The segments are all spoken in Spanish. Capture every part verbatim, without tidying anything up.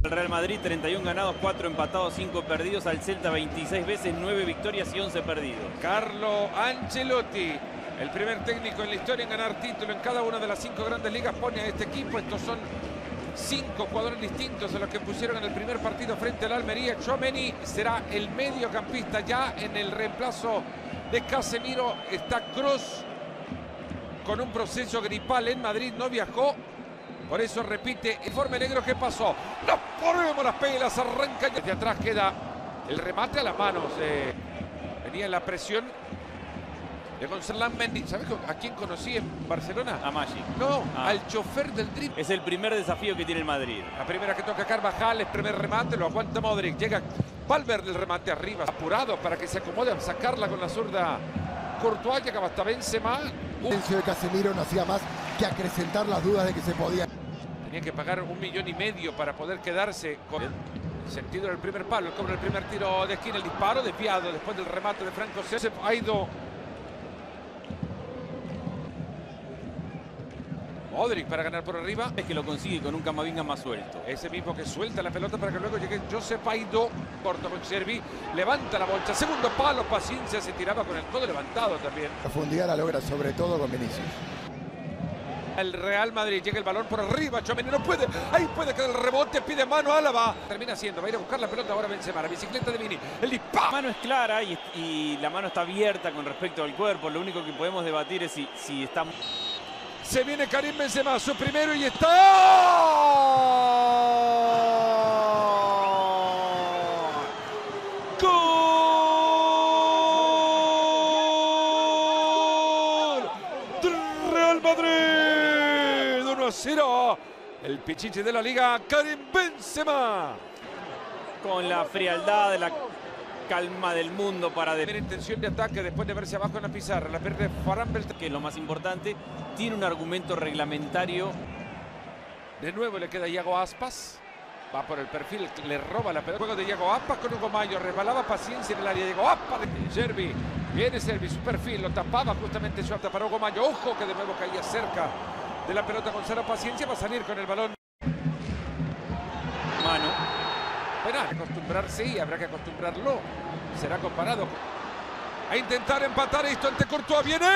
El Real Madrid, treinta y uno ganados, cuatro empatados, cinco perdidos. Al Celta, veintiséis veces, nueve victorias y once perdidos. Carlo Ancelotti, el primer técnico en la historia en ganar título en cada una de las cinco grandes ligas, pone a este equipo. Estos son cinco jugadores distintos a los que pusieron en el primer partido frente al Almería. Tchouaméni será el mediocampista ya en el reemplazo de Casemiro. Está Kroos con un proceso gripal en Madrid, no viajó. Por eso repite el informe negro. ¿Qué pasó? ¡Nos ponemos las pelas! Arranca. Desde atrás queda el remate a las manos. Eh, venía la presión de Gonzalo Mendy. ¿Sabes a quién conocí en Barcelona? A Magic. No, ah. al chofer del drible. Es el primer desafío que tiene el Madrid. La primera que toca Carvajal, el primer remate, lo aguanta Modric. Llega Valverde, el remate arriba, apurado para que se acomode a sacarla con la zurda. Courtois, llegaba hasta Benzema. El silencio de Casemiro no hacía más que acrecentar las dudas de que se podía. Tenía que pagar un millón y medio para poder quedarse con el sentido del primer palo. El cobra el primer tiro de esquina, el disparo desviado después del remate de Franco César. Ha ido Modric para ganar por arriba. Es que lo consigue con un Camavinga más suelto. Ese mismo que suelta la pelota para que luego llegue Josep Aidó. Corto con Servi. Levanta la bolsa. Segundo palo. Paciencia. Se tiraba con el codo levantado también. Profundidad la logra sobre todo con Vinicius. El Real Madrid, llega el balón por arriba, Tchouaméni no puede, ahí puede quedar el rebote, pide mano Álava. Termina haciendo, va a ir a buscar la pelota ahora Benzema, la bicicleta de Vini, el disparo. La mano es clara y, y la mano está abierta con respecto al cuerpo. Lo único que podemos debatir es si, si está... Se viene Karim Benzema, su primero y está... cero. El pichichi de la liga, Karim Benzema. Con la frialdad de la calma del mundo para... De... Primera intención de ataque después de verse abajo en la pizarra. La pierde Ferran Beltrán. Que es lo más importante, tiene un argumento reglamentario. De nuevo le queda Iago Aspas. Va por el perfil, le roba la pelota. Juego de Iago Aspas con Hugo Mayo. Resbalaba Paciencia en el área. Iago Aspas de Servi. Viene Servi, su perfil. Lo tapaba justamente suelta para Hugo Mayo. Ojo que de nuevo caía cerca de la pelota Gonzalo Paciencia. Va a salir con el balón. Mano. Bueno, acostumbrarse y habrá que acostumbrarlo. Será comparado a intentar empatar esto ante Courtois. ¡Viene!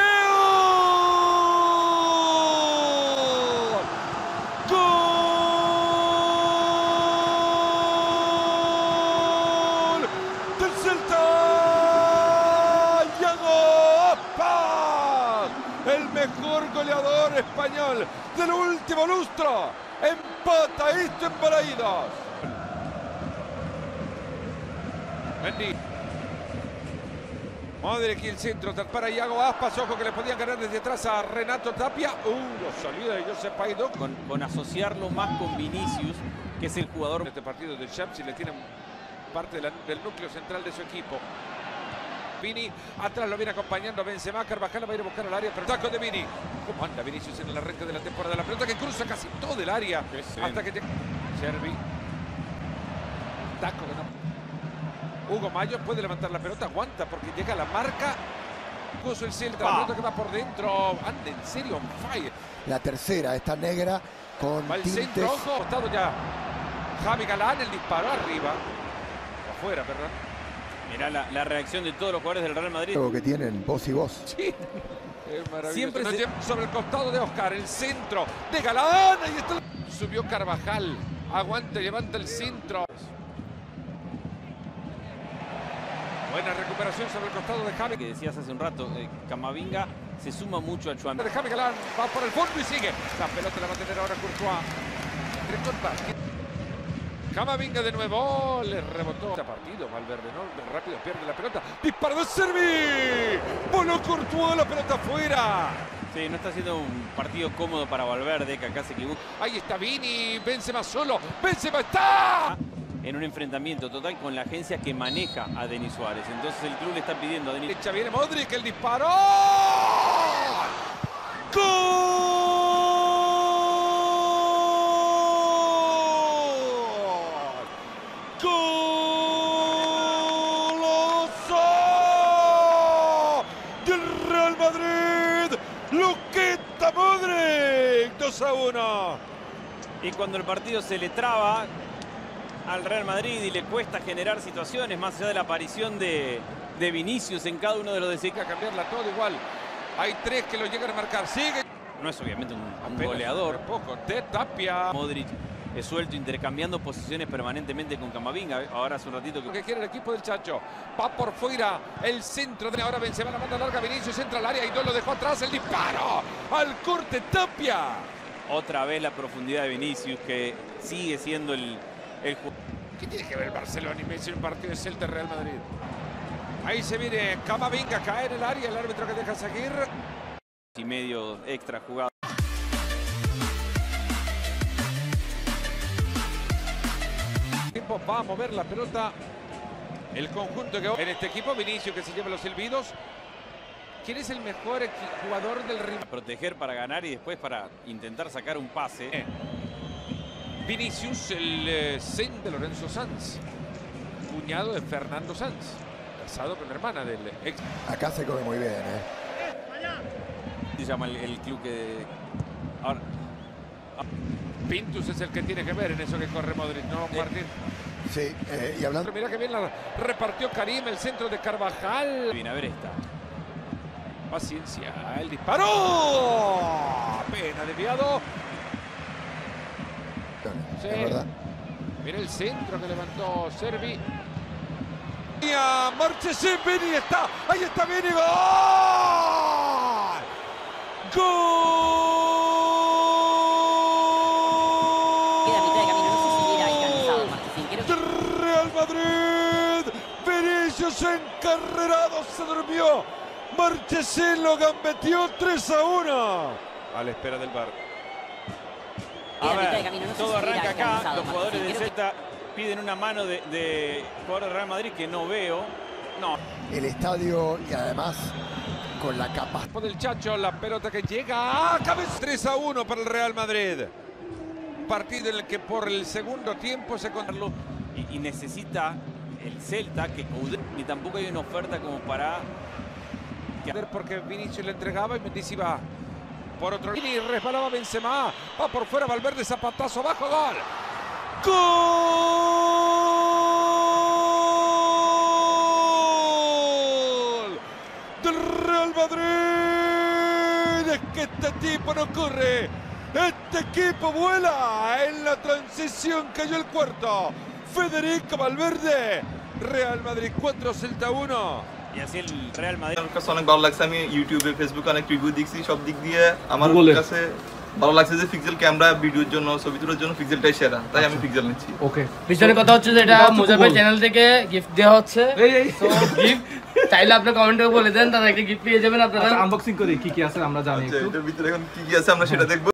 ¡Gol! ¡Del Celta! ¡Iago Aspas! El mejor goleador español del último lustro. Empata esto en Balaídos. Mendy. Modric y el centro, para Iago Aspas, ojo que le podían ganar desde atrás a Renato Tapia. Uh, la salida de Josep Aidó. Con, con asociarlo más con Vinicius, que es el jugador... En este partido de Champions le tienen parte de la, del núcleo central de su equipo. Vini, atrás lo viene acompañando Benzema. Carvajal va a ir a buscar al área, pero taco de Vini. ¿Cómo anda Vinicius en el arranque de la temporada? La pelota que cruza casi todo el área. Hasta que te... Servi. Taco que no... Hugo Mayo puede levantar la pelota, aguanta porque llega la marca. Puso el Celta, la pelota que va por dentro. Anda en serio, on fire. La tercera, esta negra con va el tintes. Centro, ojo, costado ya. Javi Galán, el disparo arriba. Afuera, perdón. Mirá la, la reacción de todos los jugadores del Real Madrid. Algo que tienen voz y voz. Sí. Es maravilloso. Siempre se... Sobre el costado de Oscar, el centro de Galán. Ahí está. Subió Carvajal. Aguanta, levanta el centro. Buena recuperación sobre el costado de Javi. Que decías hace un rato, eh, Camavinga se suma mucho a Tchouaméni. De Javi Galán va por el fondo y sigue. La pelota la va a tener ahora Courtois. Camavinga de nuevo. Le rebotó. Este partido, Valverde, ¿no? Rápido pierde la pelota. Disparo de Servi. Voló Courtois, la pelota afuera. Sí, no está siendo un partido cómodo para Valverde, que acá se equivoca. Ahí está Vini. Benzema solo. Benzema está. En un enfrentamiento total con la agencia que maneja a Denis Suárez. Entonces el club le está pidiendo a Denis... Derecha viene Modric, el disparo. ¡Gol! ¡Goloso! Del Real Madrid. Luquita Modric. dos a uno. Y cuando el partido se le traba... al Real Madrid y le cuesta generar situaciones más allá de la aparición de, de Vinicius en cada uno de los de Hay que cambiarla todo igual. Hay tres que lo llegan a marcar. Sigue. No es obviamente un, un Apenas goleador. Poco. De Tapia. Modric es suelto, intercambiando posiciones permanentemente con Camavinga. Ahora hace un ratito Lo que... que quiere el equipo del Chacho. Va por fuera el centro. De ahora Benzema, la manda larga. Vinicius entra al área y no lo dejó atrás. El disparo al corte. Tapia. Otra vez la profundidad de Vinicius, que sigue siendo el, el ¿Qué tiene que ver el Barcelona y Messi en un partido de Celta Real Madrid? Ahí se viene Camavinga, cae en el área, el árbitro que deja seguir. y medio extra jugado. Tiempo va a mover la pelota el conjunto que en este equipo. Vinicius que se lleva los silbidos. ¿Quién es el mejor jugador del rival? Proteger para ganar y después para intentar sacar un pase. Eh. Vinicius, el eh, Zen de Lorenzo Sanz, cuñado de Fernando Sanz, casado con la hermana del ex. Acá se come muy bien, ¿eh? Se llama el, el club que... Ahora, Pintus es el que tiene que ver en eso que corre Modric, ¿no, Martín? Sí, eh, y hablando... Mira que bien la repartió Karim, el centro de Carvajal. bien, a ver esta. Paciencia, el disparo. Apenas desviado. Sí. Es verdad. Mira el centro que levantó Servi. Y a Marchesín, Vini está. Ahí está Vini. ¡Gol! ¡Gol! Queda a mitad de camino, no sé si hubiera alcanzado Marchesín. Creo que... Real Madrid. Vinicius encarrerado, se durmió. Marchesín lo gambeteó tres a uno. A la espera del bar. A ver, todo arranca acá. Los jugadores del Celta piden una mano de, de jugador de Real Madrid que no veo. No. El estadio y además con la capacidad. Por el Chacho, la pelota que llega a cabeza. tres a uno para el Real Madrid. Partido en el que por el segundo tiempo se controló. Y, y necesita el Celta que ni tampoco hay una oferta como para... Porque Vinicius le entregaba y Mendy iba por otro lado. Y resbalaba Benzema. Va por fuera Valverde, zapatazo abajo, gol. ¡Gol! Del Real Madrid. Es que este tipo no corre. Este equipo vuela. En la transición cayó el cuarto. Federico Valverde. Real Madrid cuatro, Celta uno. Y así el Real Madrid. অনেক ভালো লাগছে আমি ইউটিউবে ফেসবুকে অনেক রিভিউ দেখছি সব দিক দিয়ে আমার কাছে ভালো লাগছে যে পিক্সেল ক্যামেরা ভিডিওর জন্য ছবি তোলার জন্য পিক্সেলটাই সেরা তাই আমি পিক্সেল নিচ্ছি ওকে পিছনে কথা হচ্ছে যে এটা মুজাফের চ্যানেল থেকে গিফট দেওয়া হচ্ছে এই এই সো গিফট চাইলে আপনি কমেন্টে বলে দেন তাহলে একটা গিফট পেয়ে যাবেন আপনারা আনবক্সিং করে কি কি আছে আমরা জানি একটু এটার ভিতরে এখন কি কি আছে আমরা সেটা দেখব